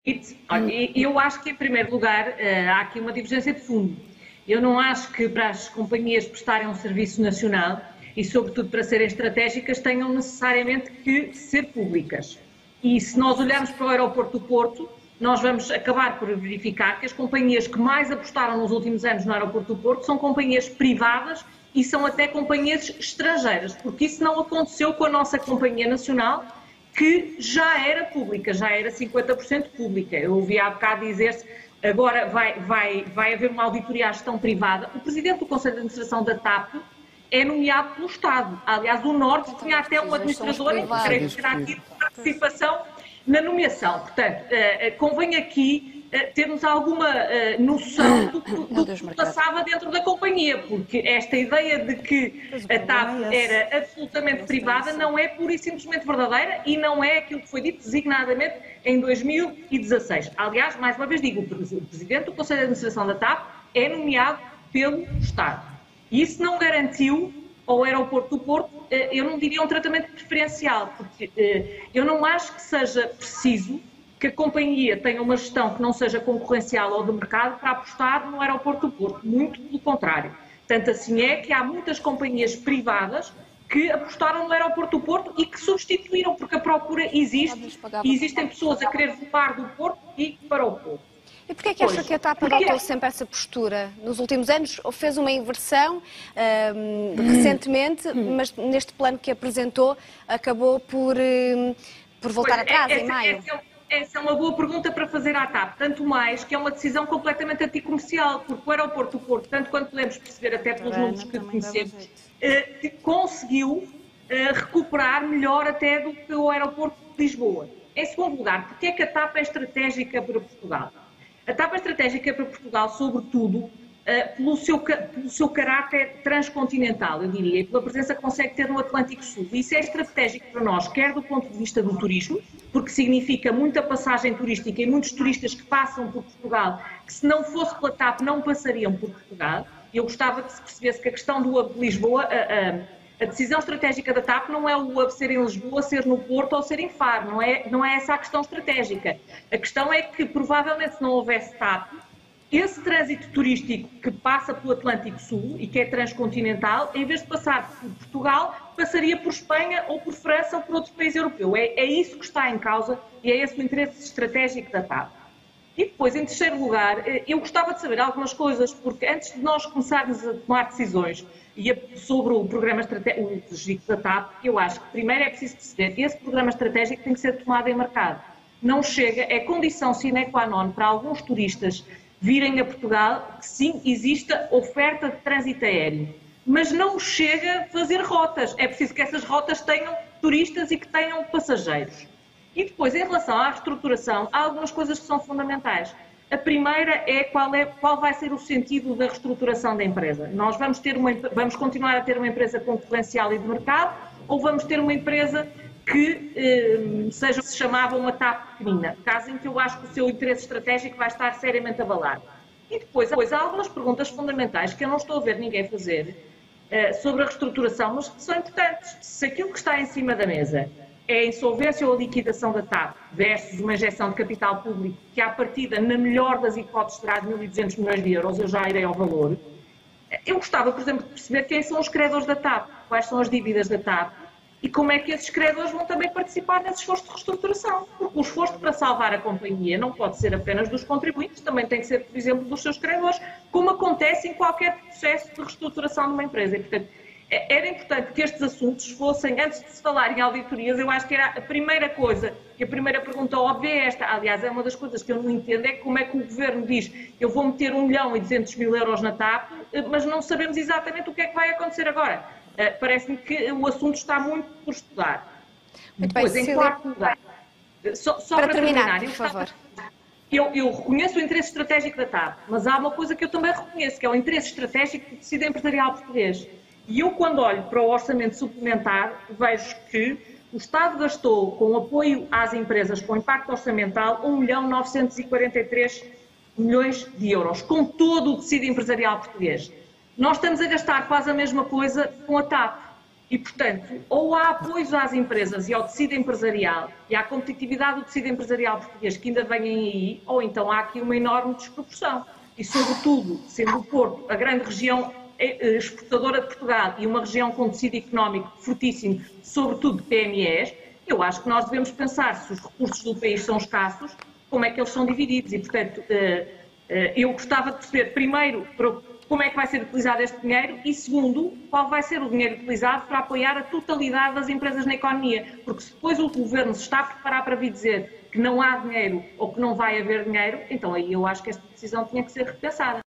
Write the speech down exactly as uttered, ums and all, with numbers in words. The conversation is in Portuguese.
E eu acho que, em primeiro lugar, há aqui uma divergência de fundo. Eu não acho que para as companhias prestarem um serviço nacional e, sobretudo, para serem estratégicas, tenham necessariamente que ser públicas. E se nós olharmos para o aeroporto do Porto, nós vamos acabar por verificar que as companhias que mais apostaram nos últimos anos no aeroporto do Porto são companhias privadas e são até companhias estrangeiras, porque isso não aconteceu com a nossa companhia nacional, que já era pública, já era cinquenta por cento pública. Eu ouvi há bocado dizer-se, agora vai, vai, vai haver uma auditoria à gestão privada. O presidente do Conselho de Administração da TAP é nomeado pelo Estado. Aliás, o Norte tinha até um administrador, e creio que terá tido participação na nomeação. Portanto, uh, convém aqui uh, termos alguma uh, noção do, do, do que passava dentro da companhia, porque esta ideia de que a TAP era absolutamente privada não é pura e simplesmente verdadeira e não é aquilo que foi dito designadamente em dois mil e dezasseis. Aliás, mais uma vez digo, o Presidente do Conselho de Administração da TAP é nomeado pelo Estado. E isso não garantiu ao aeroporto do Porto, eu não diria um tratamento preferencial, porque eu não acho que seja preciso que a companhia tenha uma gestão que não seja concorrencial ou de mercado para apostar no aeroporto do Porto, muito pelo contrário. Tanto assim é que há muitas companhias privadas que apostaram no aeroporto do Porto e que substituíram, porque a procura existe e existem pessoas a querer voar do Porto e para o Porto. E porquê é que acha que a TAP adotou sempre essa postura? Nos últimos anos fez uma inversão um, recentemente, mas neste plano que apresentou acabou por, um, por voltar pois, atrás essa, em maio. Essa, essa é uma boa pergunta para fazer à TAP, tanto mais que é uma decisão completamente anticomercial, porque o aeroporto do Porto, tanto quanto podemos perceber até pelos números que conhecemos, uh, conseguiu uh, recuperar melhor até do que o aeroporto de Lisboa. Em segundo lugar, porque é que a TAP é estratégica para Portugal? A TAP é estratégica para Portugal, sobretudo, uh, pelo, seu, pelo seu caráter transcontinental, eu diria, e pela presença que consegue ter no Atlântico Sul. E isso é estratégico para nós, quer do ponto de vista do turismo, porque significa muita passagem turística e muitos turistas que passam por Portugal, que se não fosse pela TAP não passariam por Portugal. Eu gostava que se percebesse que a questão do hub de Lisboa, a, a, a decisão estratégica da TAP não é o hub ser em Lisboa, ser no Porto ou ser em Faro, não é, não é essa a questão estratégica. A questão é que, provavelmente, se não houvesse TAP, esse trânsito turístico que passa pelo Atlântico Sul e que é transcontinental, em vez de passar por Portugal, passaria por Espanha ou por França ou por outro país europeu. É, é isso que está em causa e é esse o interesse estratégico da TAP. E depois, em terceiro lugar, eu gostava de saber algumas coisas, porque antes de nós começarmos a tomar decisões e a, sobre o programa estratégico da TAP, eu acho que primeiro é preciso perceber que esse programa estratégico tem que ser tomado em mercado. Não chega, é condição sine qua non para alguns turistas virem a Portugal que sim, exista oferta de trânsito aéreo. Mas não chega a fazer rotas. É preciso que essas rotas tenham turistas e que tenham passageiros. E depois, em relação à reestruturação, há algumas coisas que são fundamentais. A primeira é qual, é qual vai ser o sentido da reestruturação da empresa. Nós vamos, ter uma, vamos continuar a ter uma empresa concorrencial e de mercado ou vamos ter uma empresa que eh, seja, se chamava uma TAP pequenina, caso em que eu acho que o seu interesse estratégico vai estar seriamente abalado. E depois, depois há algumas perguntas fundamentais que eu não estou a ver ninguém fazer eh, sobre a reestruturação, mas que são importantes. Se aquilo que está em cima da mesa é a insolvência ou a liquidação da TAP versus uma injeção de capital público que, à partida, na melhor das hipóteses, terá de mil e duzentos milhões de euros, eu já irei ao valor. Eu gostava, por exemplo, de perceber quem são os credores da TAP, quais são as dívidas da TAP e como é que esses credores vão também participar nesse esforço de reestruturação. Porque o esforço para salvar a companhia não pode ser apenas dos contribuintes, também tem que ser, por exemplo, dos seus credores, como acontece em qualquer processo de reestruturação de uma empresa. E, portanto, era importante que estes assuntos fossem, antes de se falar em auditorias, eu acho que era a primeira coisa, e a primeira pergunta óbvia é esta. Aliás, é uma das coisas que eu não entendo, é como é que o Governo diz eu vou meter um milhão e duzentos mil euros na TAP, mas não sabemos exatamente o que é que vai acontecer agora. Uh, Parece-me que o assunto está muito por estudar. Muito Depois, bem, em quarto lugar, só, só para, para terminar, terminar por eu, favor. Eu, eu reconheço o interesse estratégico da TAP, mas há uma coisa que eu também reconheço, que é o interesse estratégico do tecido empresarial português. E eu, quando olho para o orçamento suplementar, vejo que o Estado gastou, com apoio às empresas com impacto orçamental, um milhão novecentos e quarenta e três milhões de euros, com todo o tecido empresarial português. Nós estamos a gastar quase a mesma coisa com a TAP. E, portanto, ou há apoios às empresas e ao tecido empresarial e à competitividade do tecido empresarial português que ainda vêm aí, ou então há aqui uma enorme desproporção. E, sobretudo, sendo o Porto a grande região exportadora de Portugal e uma região com tecido económico fortíssimo, sobretudo de P M Es, eu acho que nós devemos pensar, se os recursos do país são escassos, como é que eles são divididos. E, portanto, eu gostava de perceber, primeiro, como é que vai ser utilizado este dinheiro e, segundo, qual vai ser o dinheiro utilizado para apoiar a totalidade das empresas na economia. Porque se depois o Governo se está a preparar para vir dizer que não há dinheiro ou que não vai haver dinheiro, então aí eu acho que esta decisão tinha que ser repensada.